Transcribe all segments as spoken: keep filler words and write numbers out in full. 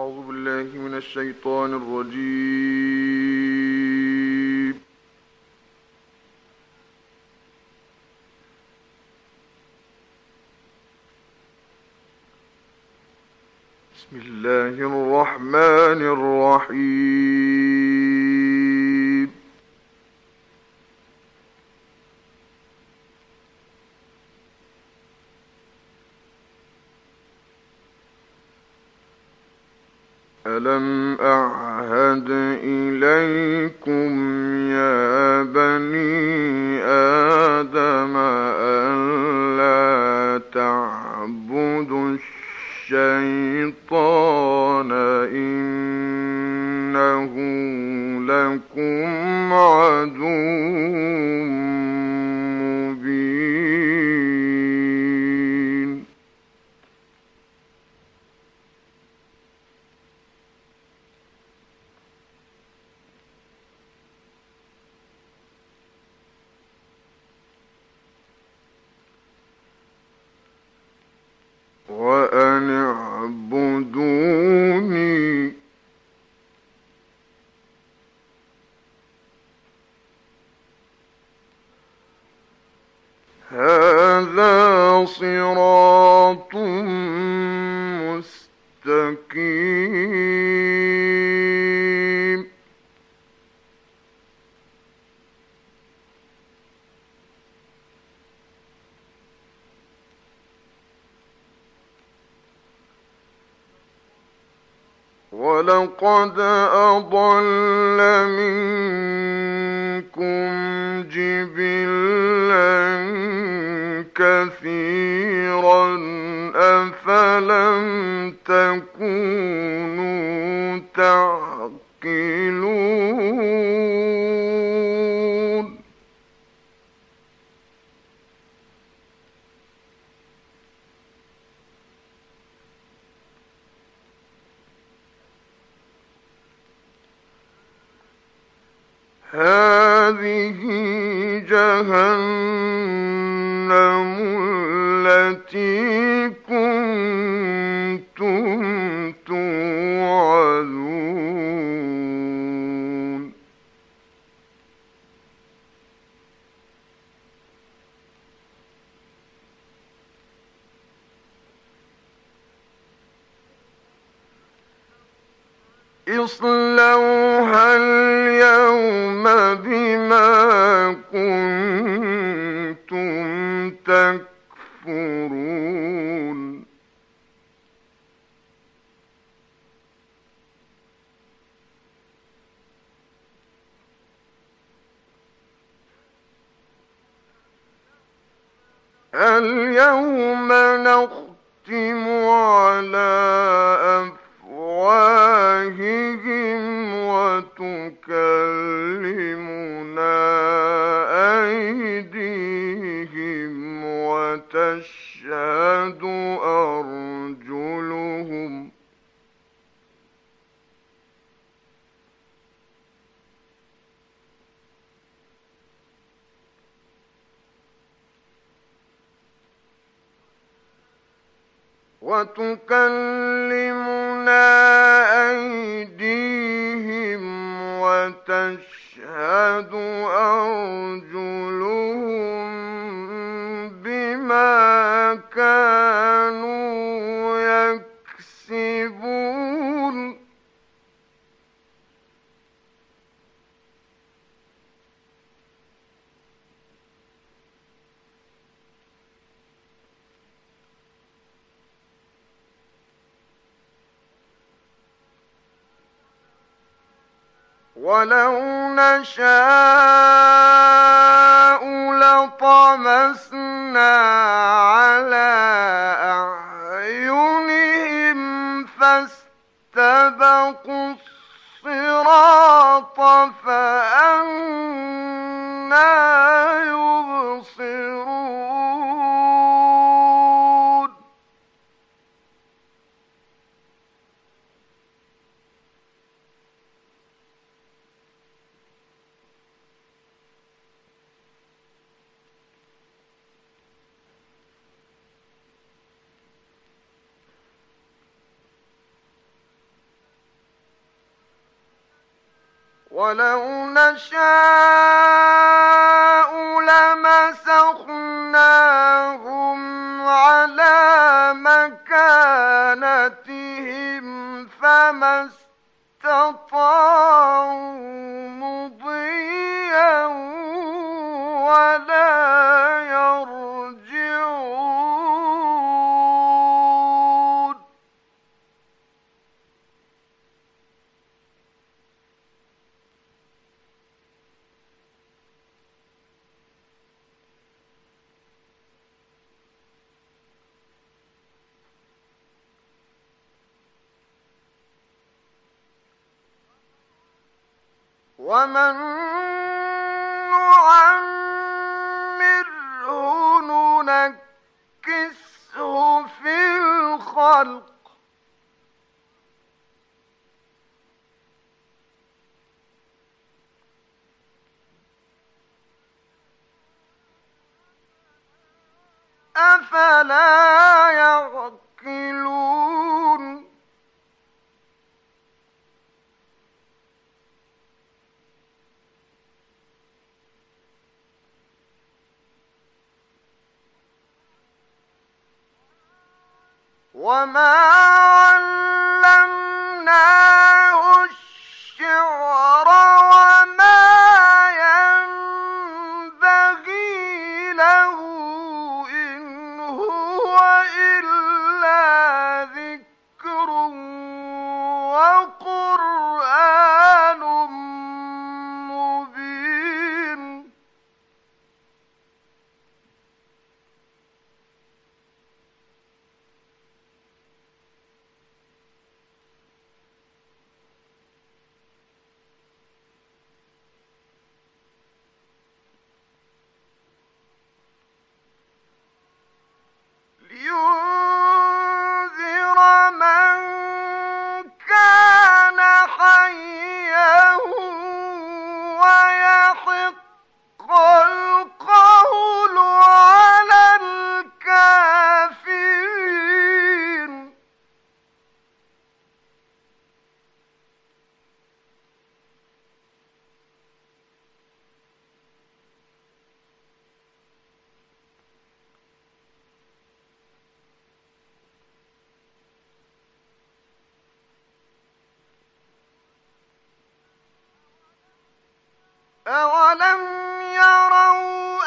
أعوذ بالله من الشيطان الرجيم. بسم الله الرحمن الرحيم. ألم أعهد إليكم يا بني آدم ألا تعبدوا الشيطان إنه لكم عدو مبين. وأن اعبدوني هذا صراط مستقيم. ولقد أضل منكم جبلا كثيرا أفلم تكونوا تعقلون. هذه جهنم التي كنتم توعدون. اصلوها اليوم بما كنتم تكفرون. اليوم نختم على أفواههم وتكلمنا أيديهم وتشهد أرجلهم وتكلمنا أيديهم وتشهد أرجلهم بما كانوا يكسبون. ولو نشاء لطمسنا على أعينهم فاستبقوا الصراط فأنى يبصرون. ولو نشاء لمسخناهم على مكانتهم فما استطاعوا مضيا ولا يرجعون. ومن نعمره ننكسه في الخلق أفلا يعقلون. وما علمناه الشعر وما ينبغي له إن هو إلا ذكر وقرآن مبين. لينذر من كان حيا ويحق القول على الكافرين. أولم يروا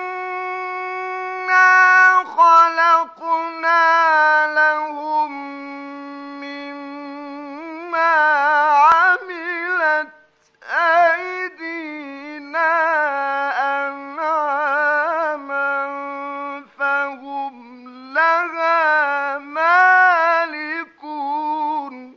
أنا خلقنا لهم مما عملت أيدينا أنعاما فهم لها مالكون.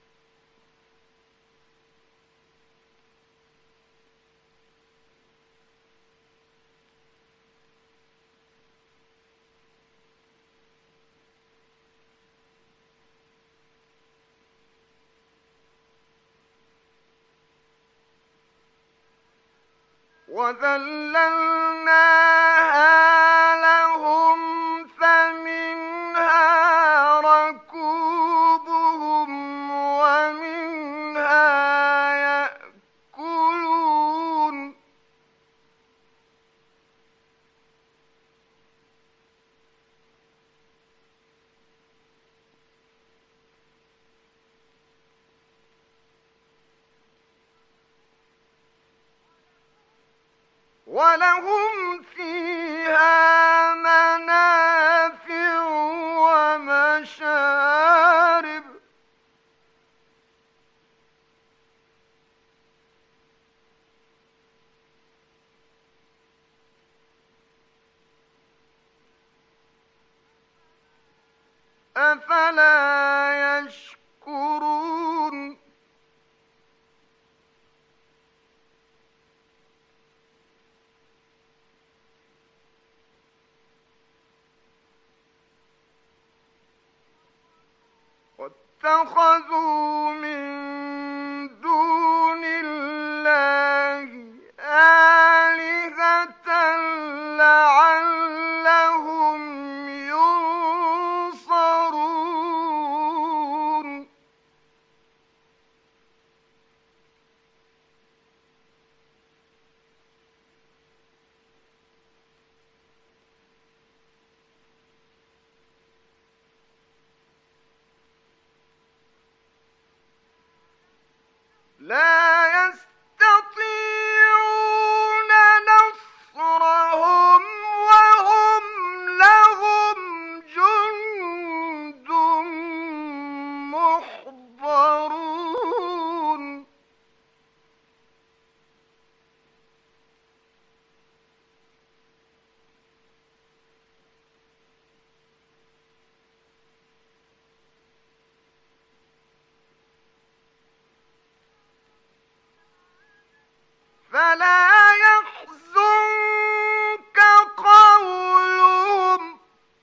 وذللناها لهم فمنها ركوبهم ومنها يأكلون. ولهم فيها منافع ومشارب أفلا يشكرون. واتخذوا من دون الله آلهة لعلهم ينصرون. لا يستطيعون نصرهم وهم لهم جند محضرون فلا يحزنك قولهم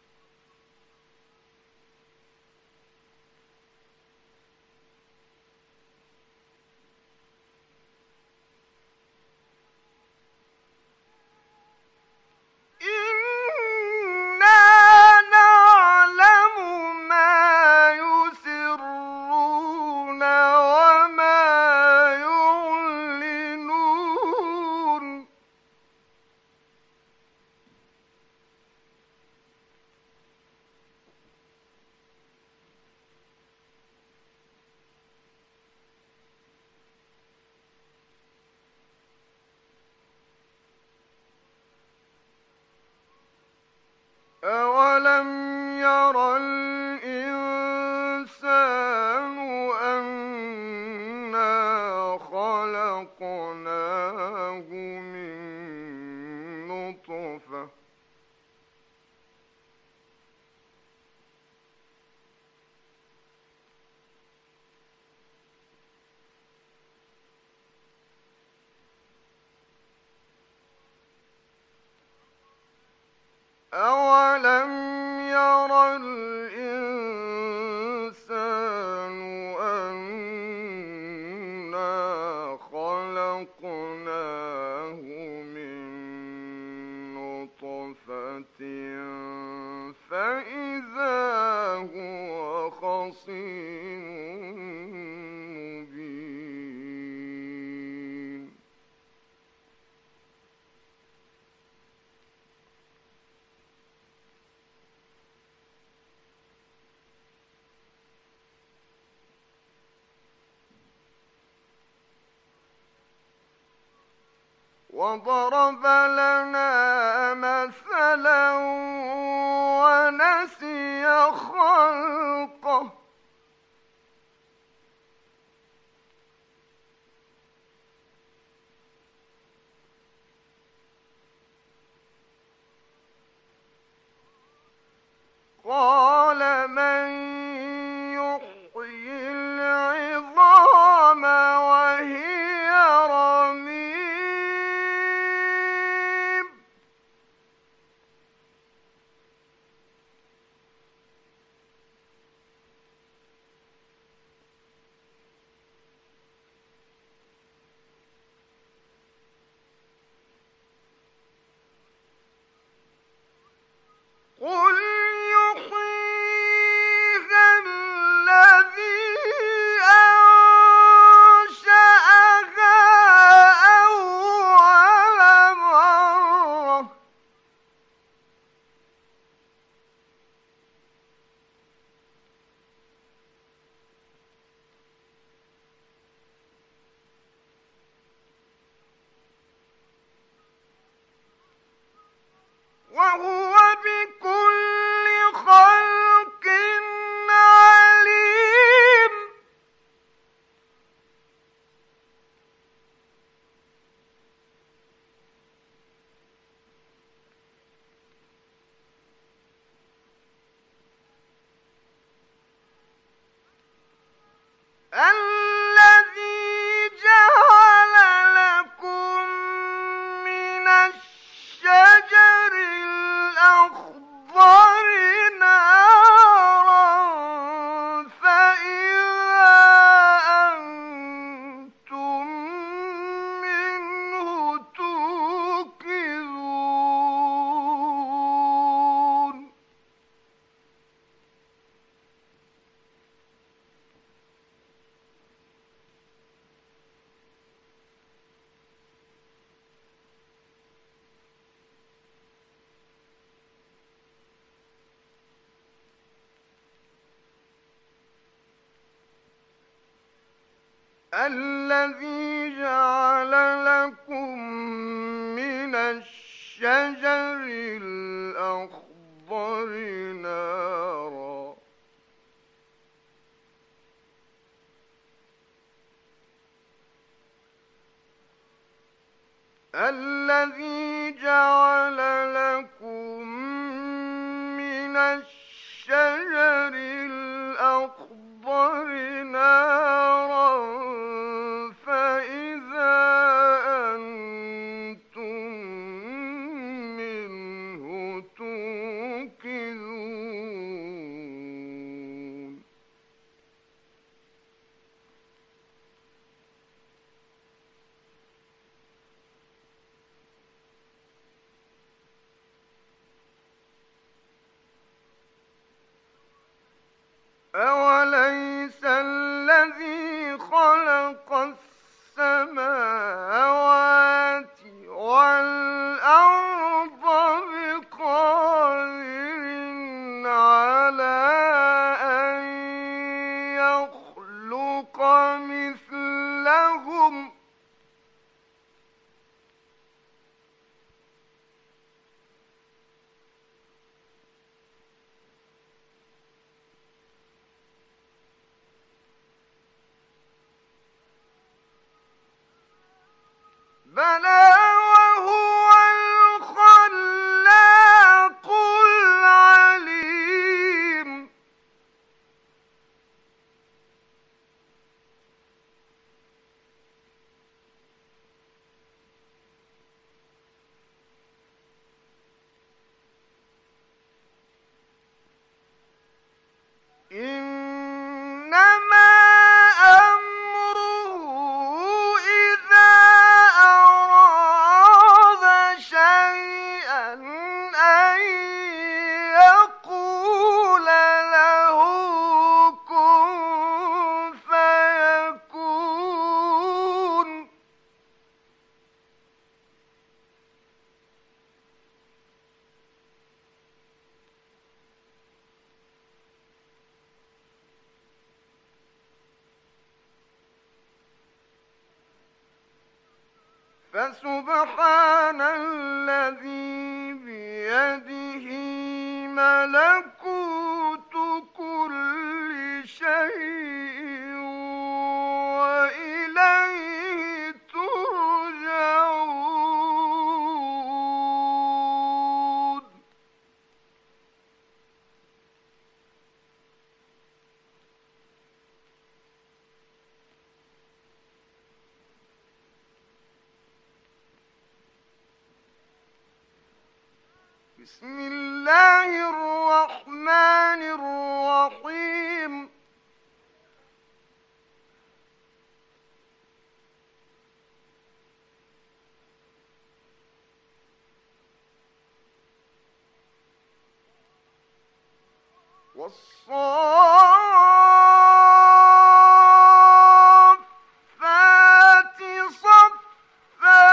إنا نعلم ما يسرون وما يعلنون أولم ير الإنسان أنا خلقناه من نطفة أولم ير الإنسان أنا خلقناه من نطفة فإذا هو خصيم مبين وضرب لنا مثلا ونسي خلقه قال من يحيي العظام وهي رميم قل يحيي الذي جعل لكم من الشجر الأخضر نارا الذي جعل لكم من الشجر الأخضر نارا فإذا أنتم منه توقدون أوليس الذي خلق السماوات والأرض بقادر على أن يخلق مثلهم بلى وهو الخلاق العليم إنما أمره إذا أراد شيئا أن يقول له كن فيكون فسبحان الذي بيده ملكوت كل شيء وإليه ترجعون بسم الله الرحمن الرحيم والصافات صفا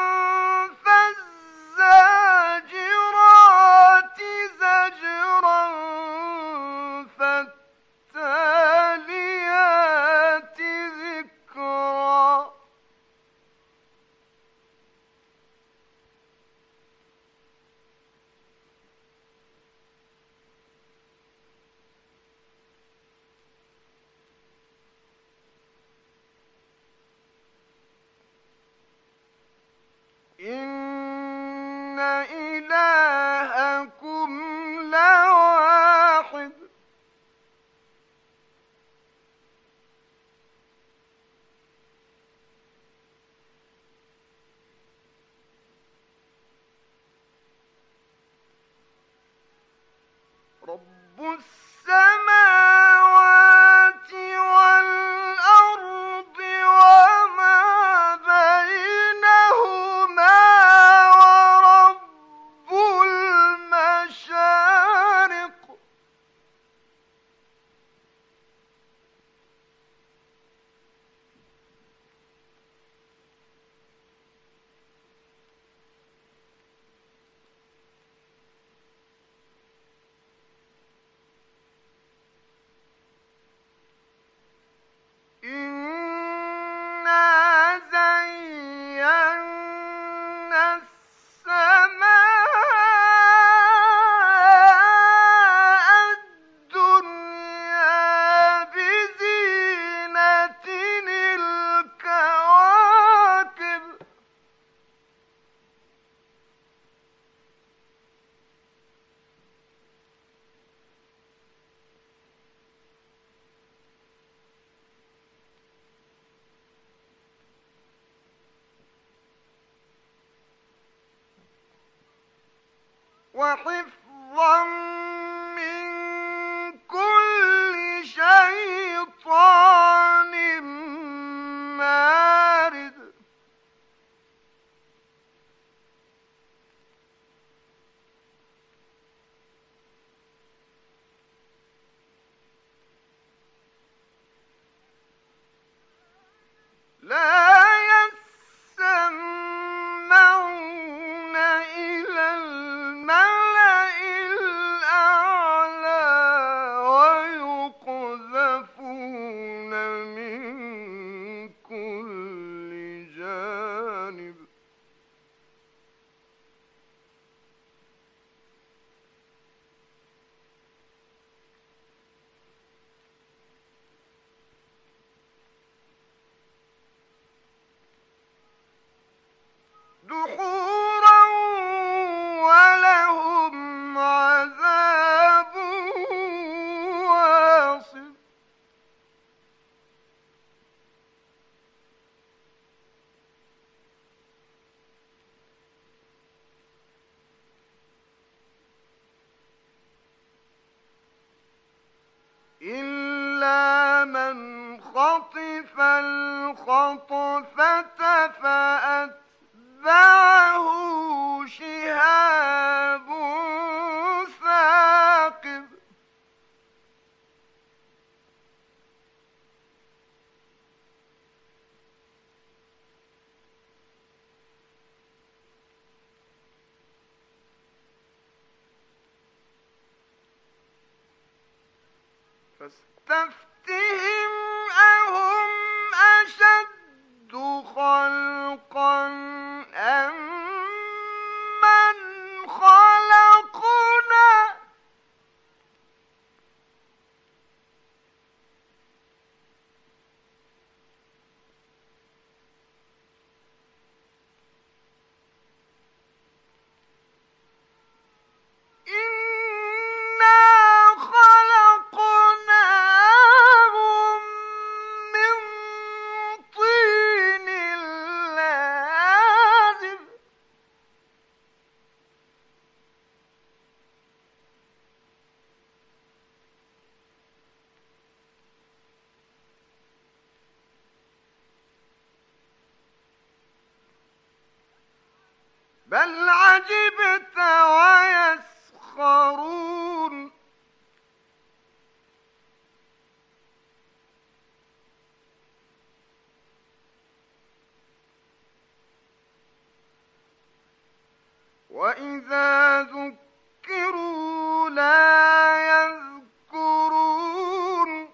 فالزاجرات زجرا فالتاليات ذكرا إن إلهكم لواحد رب السماوات والأرض وما بينهما ورب وحفظا من كل شيطان مارد لا يسمعون إلى الملأ الأعلى ويقذفون من كل جانب دحورا ولهم عذاب واصب إلا من خطف الخطفة فأتبعه شهاب ثاقب فاستفتهم أهم أشد خلقا أم من خلقنا إنا خلقناهم من طين لازب بل عجبت ويسخرون وإذا ذكروا لا يذكرون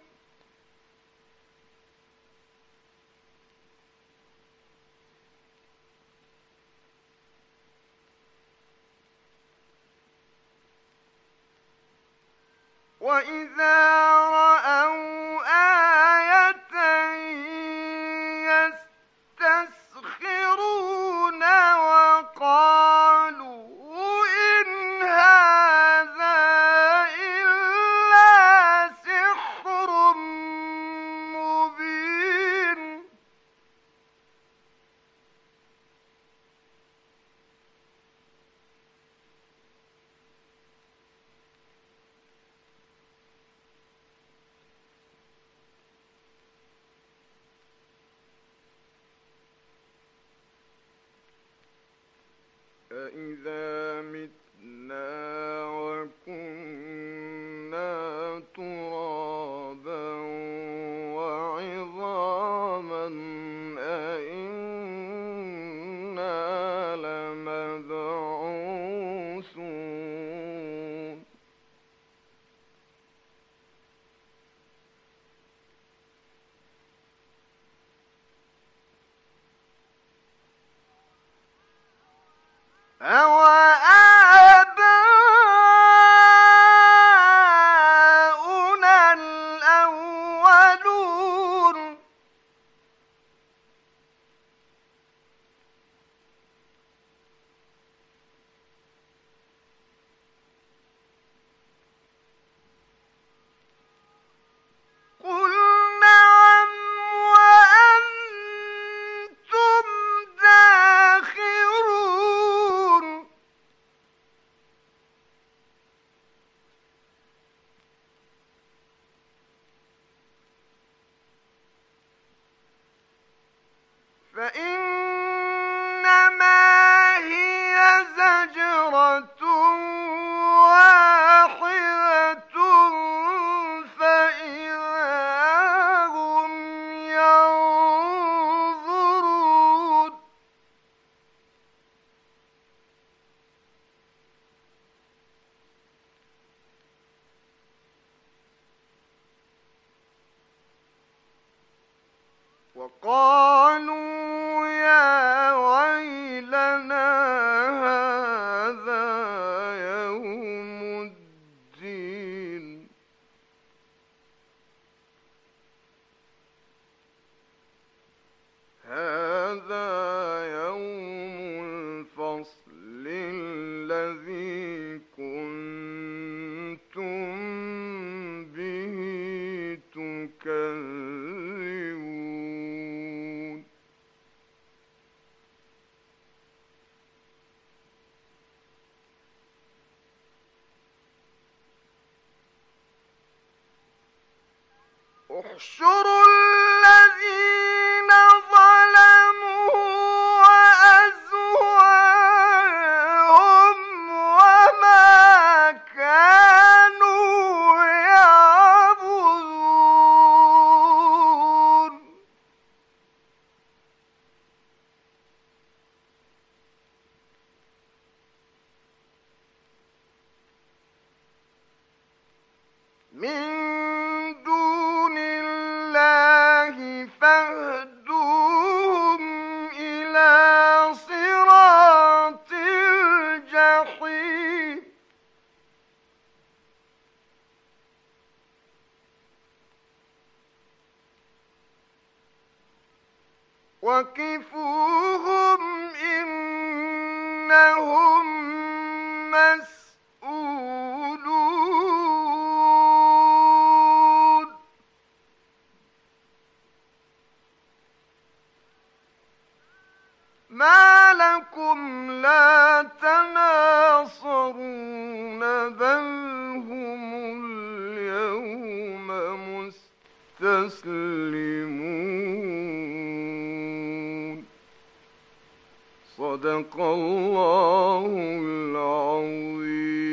وإذا رأوا آية يستسخرون وقالوا إن هذا إلا سحر مبين أإذا متنا وكنا ترابا وعظاما أإنا لمبعوثون أوآباؤنا الأولون قل نعم وأنتم داخرون فإنما هي زجرة واحدة فإذا هم ينظرون وقالوا يا ويلنا هذا يوم الدين هذا يوم الفصل الذي كنتم به تكذبون احشروا الذين ظلموا وأزواجهم وما كانوا يعبدون من دون الله فاهدوهم إلى صراط الجحيم وقفوهم إنهم مسؤولون ما لكم لا تناصرون بل هم اليوم مستسلمون صدق الله العظيم.